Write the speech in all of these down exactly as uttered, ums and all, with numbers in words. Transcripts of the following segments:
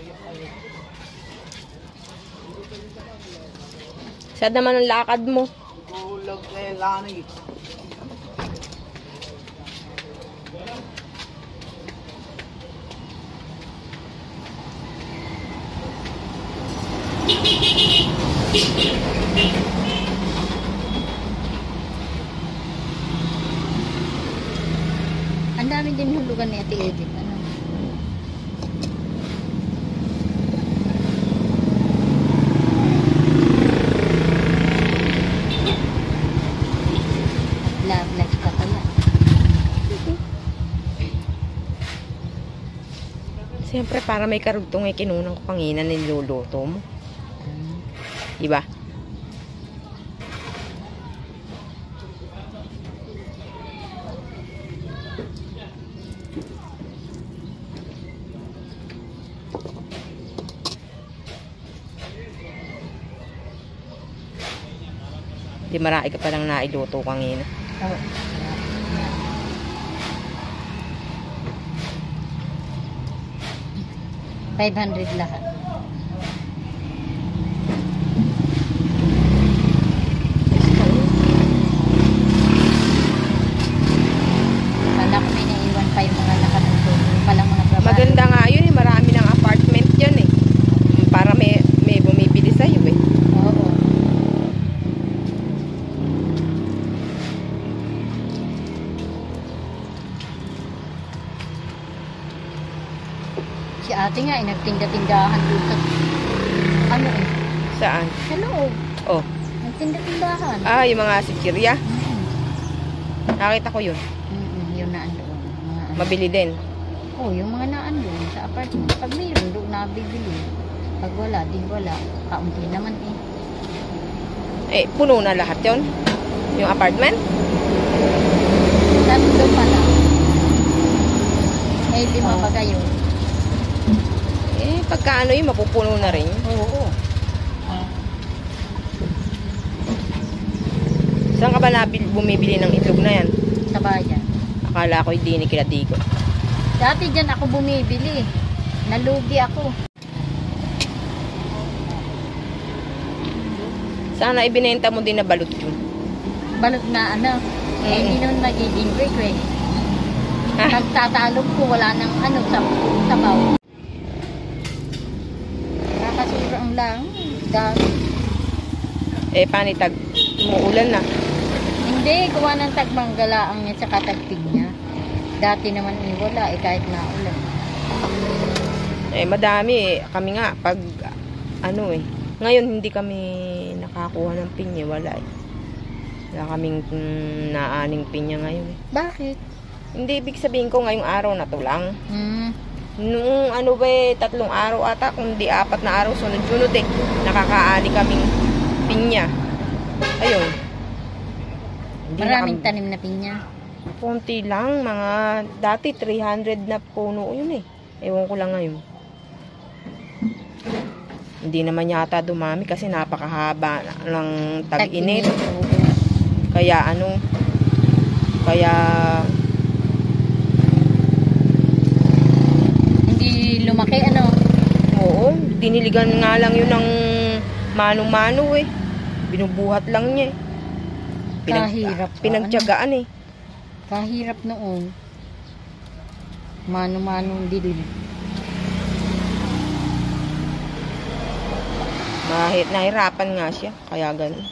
Saan naman ang lakad mo? Ulag eh, lani. Ang dami din hulugan ni Ate Edith. Ano? Love ka pala. Siyempre, para may karugtong ay kinunang ko panginan niluluto mo. Diba? Di marami ka palang nailuto kanina. Oo. five hundred lahat. Anak, may naiwan pa yung mga nakatutulog. Pala mo na trabaho. Maganda nga yun eh. Marami ng apartment dyan eh. Para may, may bumibili sa'yo eh. Oo. Si ate nga ay nagtinda-tindahan doon sa ano eh. Saan? Sa loob. Oh. Nagtinda-tindahan. Ah, yung mga sikirya. Mm. Nakita ko yun. Mm, yung naan doon. Mga ano. Mabili din. Oh, yung mga naan doon sa apartment. Pag mayroon doon nabibili. Pag wala, di wala. Kaunti naman eh. Eh, puno na lahat yon yung apartment. Tatlo pa lang. May lima Oh. pa kayo. Eh, pagka ano yun, mapupuno na rin. Oo. oo. Saan ka ba nabil, bumibili ng itlog na yan? Sa bayan. Akala ko hindi ni Kiladigo. Dati dyan ako bumibili. Nalugi ako. Sana ibinenta mo din na balot yun. Balot na ano. Eh, Mm. hindi nun magiging quick eh. Nagtatalog ko, wala nang ano, sa sabaw. Nakakasura ang lang. Dami. Eh, panitag, umuulan na. Hindi, gawa ng tagmanggalaang niya sa katagpig niya. Dati naman eh, wala eh, kahit naulan. Eh, madami eh. Kami nga, pag, ano eh. Ngayon, hindi kami nakakuha ng pinya. Wala eh. Wala kaming mm, naaning pinya ngayon eh. Bakit? Hindi, ibig sabihin ko ngayong araw na to lang. Hmm. Nung ano ba eh, tatlong araw ata, kundi apat na araw, sunod-sunod eh. Nakakaani kaming pinya. Ayun. Hindi na Maraming kami- tanim na pinya. Konti lang, mga dati three hundred na puno yun eh. Ewan ko lang ngayon. Hindi naman yata dumami kasi napakahaba ng tag-init. Oo. Kaya ano, kaya Hindi lumaki ano. oo, diniligan nga lang yun ng mano-mano eh. Binubuhat lang niya eh. Kahirap pa, Pinagtiyagaan eh. Kahirap noon. Mano-manong dilim. Mahit, nahirapan nga siya. Kaya ganun.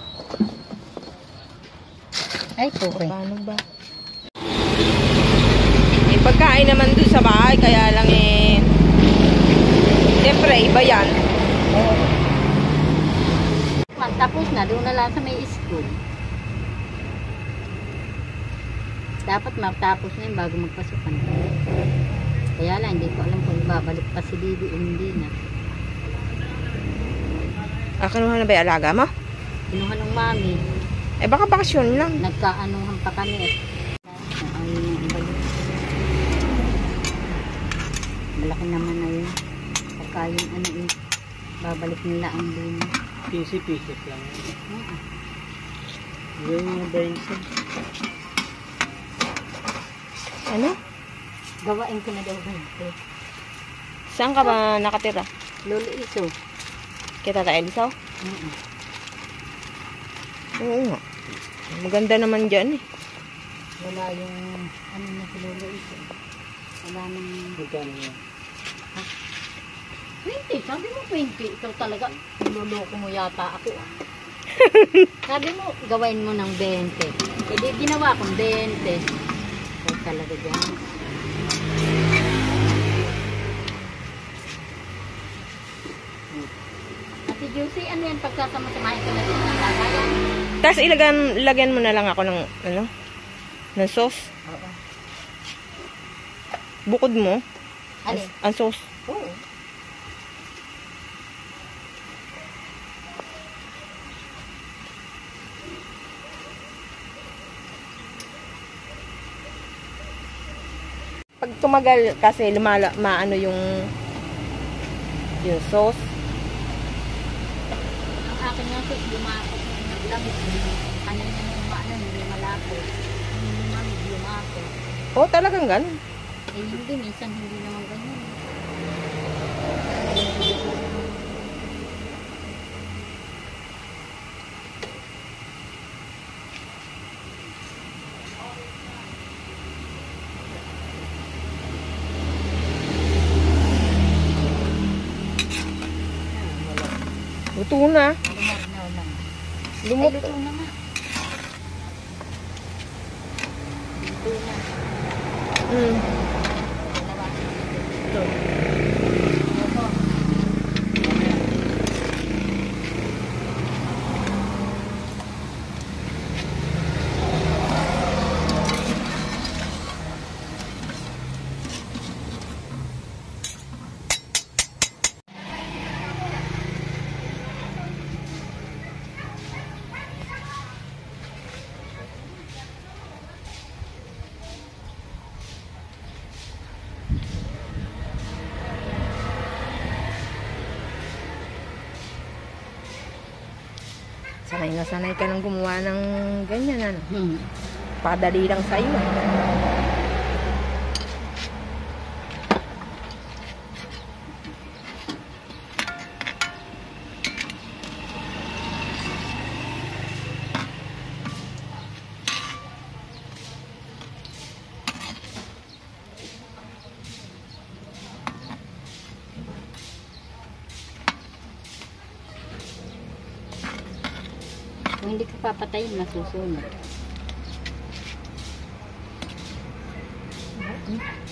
Ay, pure. Paano ba? Eh, pagkain naman dun sa bahay, kaya lang eh, siyempre, iba yan. Oo. Tapos na, doon na lang sa may school. Dapat matapos na yun bago magpasukan. Kaya lang, hindi ko alam kung babalik pa si Bibi o hindi na. Ah, kanuha na ba yung alaga mo? Kinuha ng mami. Eh, baka bakasyon lang. Nagkaanuhan pa kami. At, ayun yung balik. Malaki naman na yun. Pagka yung ano eh, babalik nila ang din. Piso-piso lang. Oo. Yung mga bensin. Ano? Gawain ko na daw ba ito? Saan ka ba nakatira? Lolo Iso. Kita Tata Elisaw? Mm-mm. Oo nga. Maganda naman dyan eh. Wala yung ano na si Lolo Iso. Wala nang... Magkano yan? twenty, sabi mo twenty. Ikaw talaga, niloloko mo yata ako. ah. Sabi mo, gawain mo ng twenty. E di ginawa kong twenty. Ikaw talaga dyan. Ate Juicy, ano yan pagsasama-samahin ko na rin ng lagayan? Tapos ilagan, lagyan mo na lang ako ng, ano, ng sauce. Oo. Bukod mo, Ano? ang, ang sauce. Oo. Pag tumagal kasi lumala, maano yung, yung sauce. Ang akin nga sis, lumakot ng naglamit. Ano niya nung maano, hindi malapot. Hindi mamig lumakot. Oh, talagang ganun. Eh hindi, minsan hindi naman ganyan. Luto na. Lumarnaw lang. Ay, Lumot. luto na nga. Luto na. Mm. Dalawa. Ito. Opo. Sanay na sanay ka nang gumawa ng ganyan, ano. Hmm. Padali lang sa'yo. Kung hindi ka papatayin, masusunod. Hmm.